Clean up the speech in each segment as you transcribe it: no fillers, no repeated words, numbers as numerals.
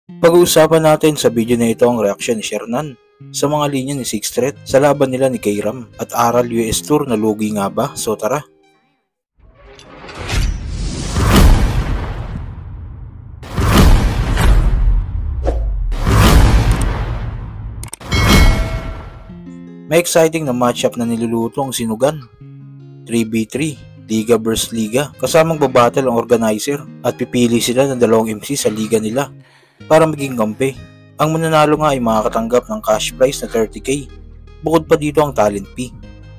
Pag-uusapan natin sa video na ito ang reaksyon ni Shernan sa mga linya ni Sixth Threat sa laban nila ni Kayram at Aral US Tour na lugi nga ba? So tara! May exciting na matchup na niluluto ang sinugan. 3v3, Liga vs Liga, kasamang babattle ang organizer at pipili sila ng dalawang MC sa liga nila para maging kampi. Ang mananalo nga ay makakatanggap ng cash prize na 30k, bukod pa dito ang talent fee.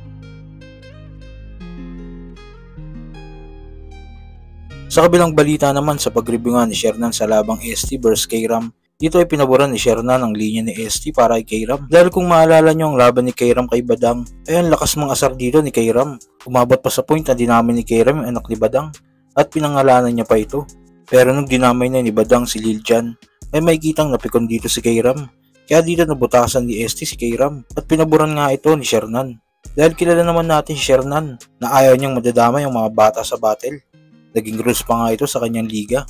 Sa kabilang balita naman sa pag-review nga ni Shernan sa labang ST vs Kayram, dito ay pinaboran ni Shernan ang linya ni ST para kay Kayram. Dahil kung maalala nyo ang laban ni Kayram kay Badang, ay ang lakas mga asar dito ni Kayram. Umabot pa sa point na dinamay ni Kayram yung anak ni Badang at pinangalanan niya pa ito. Pero nung dinamay na ni Badang si Liljan, ay may kitang napikon dito si Kayram. Kaya dito nabutasan ni ST si Kayram at pinaboran nga ito ni Shernan. Dahil kilala naman natin si Shernan na ayaw niyang madadamay ang mga bata sa battle. Naging rules pa nga ito sa kanyang liga.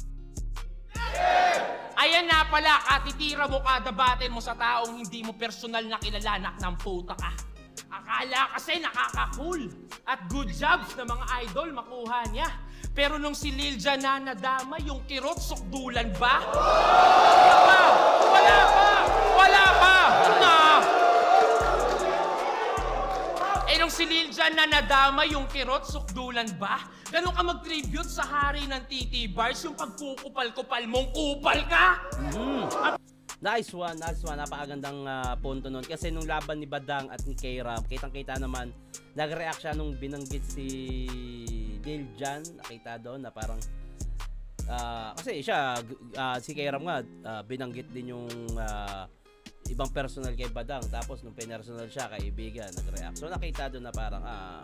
Ayan na pala, katitira mo kada battle mo sa taong hindi mo personal na kilala, anak ng puta ka. Akala kasi nakaka-cool at good jobs na mga idol makuha niya. Pero nung si Liljan na nadama, yung kirot sukdulan ba? Wala pa! Nung si Liljan na nadama, yung kirot sukdulan ba? Ganun ka mag-tribute sa hari ng TT Bars, yung pagkukupal-kupal mong kupal ka? Nice one. Napakagandang punto nun. Kasi nung laban ni Badang at ni Kayram, kitang-kita naman, nag-react siya nung binanggit si Liljan. Nakita doon na parang, kasi siya, si Kayram nga, binanggit din yung ibang personal kay Badang. Tapos nung personal siya, kaibigan, nag-react. So nakita doon na parang,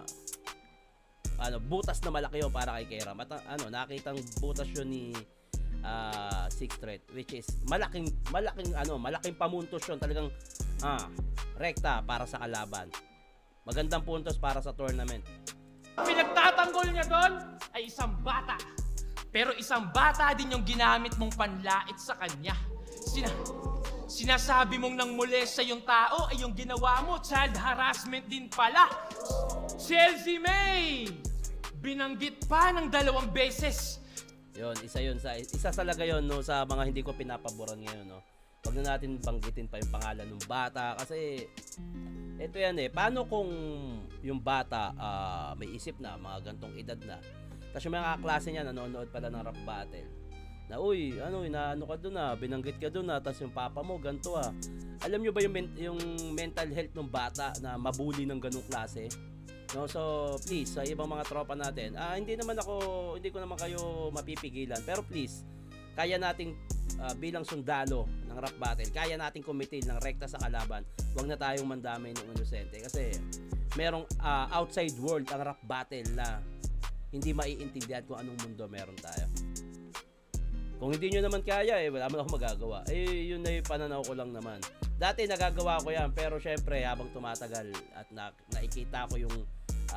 butas na malaki yun para kay Kayram. At nakitang butas yun ni Sixth Threat, which is malaking pamuntos yun, talagang rekta para sa kalaban. Magandang puntos para sa tournament. Pinagtatanggol niya doon ay isang bata. Pero isang bata din yung ginamit mong panlait sa kanya. Sinasabi mong nang molesta yung tao ay yung ginawa mo, child harassment din pala. Chelsea May! Binanggit pa ng 2 beses. Yun, isa talaga yun, no, sa mga hindi ko pinapaboran ngayon, no. Huwag na natin banggitin pa yung pangalan ng bata kasi ito yan paano kung yung bata may isip na, mga gantong edad na, tapos yung mga klase niya nanonood pala ng rap battle na uy, inaano ka doon binanggit ka doon tapos yung papa mo ganto alam nyo ba yung mental health ng bata na mabuli ng ganong klase? No, so please sa ibang mga tropa natin, hindi ko naman kayo mapipigilan, pero please, kaya nating bilang sundalo ng rap battle, kaya nating kumitil ng rekta sa kalaban. Huwag na tayong mandamay ng inosente kasi merong outside world ang rap battle na hindi maiintindihan kung anong mundo meron tayo. Kung hindi nyo naman kaya, wala man ako magagawa. Yun na yung pananaw ko lang naman. Dati nagagawa ko yan, pero syempre habang tumatagal at nakikita ko yung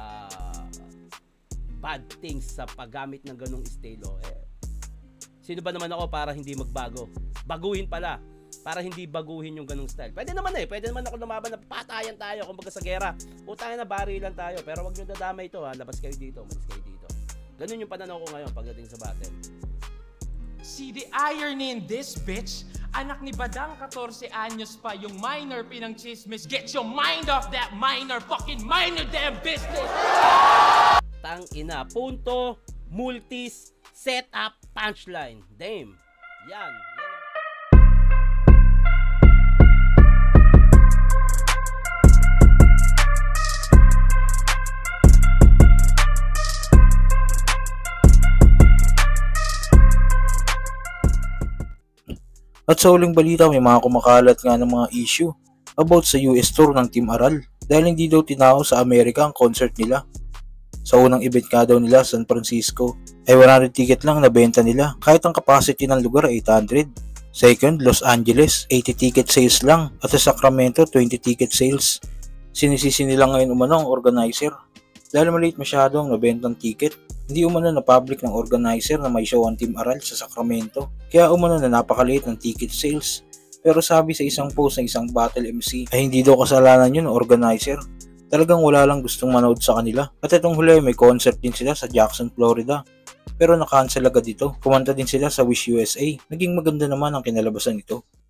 bad things sa paggamit ng ganong estilo, sino ba naman ako para hindi magbago? Baguhin pala, para hindi baguhin yung ganong style. Pwede naman ako lumaban na patayan tayo, kumbaga sa gera. Utangin na barilan tayo, pero wag nyo dadamay ito labas kayo dito, umalis kayo dito. Ganun yung pananaw ko ngayon pagdating sa battle. See the irony in this, bitch? Anak ni Badang, 14 anyos pa, yung minor pinang chismis. Get your mind off that minor, fucking minor damn business! Tang ina, punto, multis, setup, punchline. Damn. Yan. At sa huling balita, may mga kumakalat nga ng mga issue about sa US Tour ng Team Aral dahil hindi daw tinaw sa Amerika ang concert nila. Sa unang event nga daw nila San Francisco ay 100 ticket lang na benta nila kahit ang capacity ng lugar ay 800. Second, Los Angeles, 80 ticket sales lang at sa Sacramento, 20 ticket sales. Sinisisi nila ngayon umano ang organizer dahil maliit masyado ang nabentang ticket Hindi umano na public ng organizer na may show ang Team Aral sa Sacramento, kaya umano na napakaliit ng ticket sales. Pero sabi sa isang post ng isang battle MC ay hindi daw kasalanan yun ng organizer. Talagang wala lang gustong manood sa kanila. At itong huli may concert din sila sa Jackson, Florida. Pero na-cancel agad ito. Kumanta din sila sa Wish USA. Naging maganda naman ang kinalabasan nito.